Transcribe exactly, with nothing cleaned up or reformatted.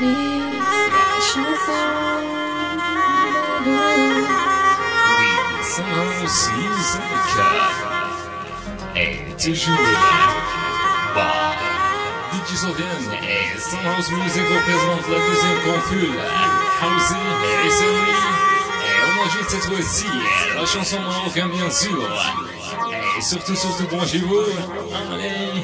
la chanson de nous. Oui, Sunhouse Music est toujours là. Bah, D J Sofiane et Sunhouse Music représentent la deuxième compule, Housey et Sony. Et on ajoute cette fois-ci la chanson marocaine bien sûr. Et surtout, surtout, branchez-vous. Allez.